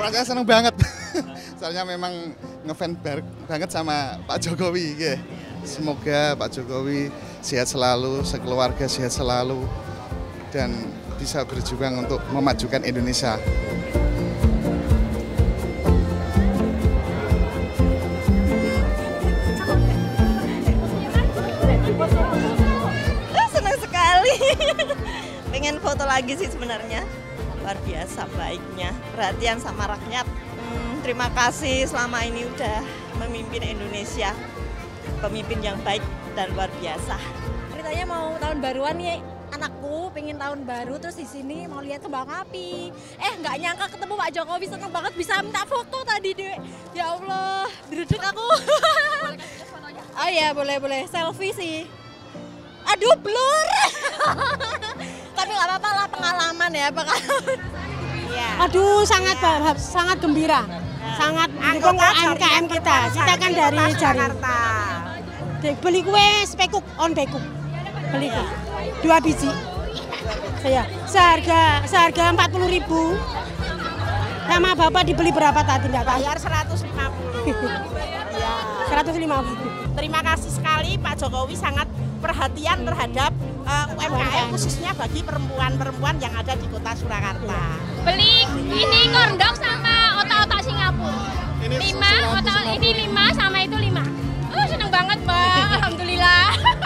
rasanya seneng banget. Soalnya memang ngefans banget sama Pak Jokowi. Gitu. Semoga Pak Jokowi sehat selalu, sekeluarga sehat selalu, dan bisa berjuang untuk memajukan Indonesia. Senang sekali. Pengen foto lagi sih sebenarnya. Luar biasa baiknya, perhatian sama rakyat. Terima kasih selama ini udah memimpin Indonesia. Pemimpin yang baik dan luar biasa. Ceritanya mau tahun baruan nih, anakku pengen tahun baru terus di sini mau lihat kembang api. Nggak nyangka ketemu Pak Jokowi, seneng banget bisa minta foto tadi deh. Ya Allah, duduk aku. Oh iya boleh selfie sih. Aduh blur. Tapi nggak apa-apa lah, pengalaman ya pengalaman. Ya. Aduh sangat gembira, sangat mendukung UMKM kita. Kita kan dari Jakarta. Beli kue spekuk on bekuk, beli 2 biji. Saya seharga 40.000. Sama bapak dibeli berapa tadi nggak tahu? Bayar 150. Ya. 150. Terima kasih sekali Pak Jokowi sangat perhatian terhadap UMKM khususnya bagi perempuan-perempuan yang ada di kota Surakarta. Beli ini kondok sama otak-otak Singapura. 5, otak ini 5 sama itu 5. Seneng banget Bang, alhamdulillah.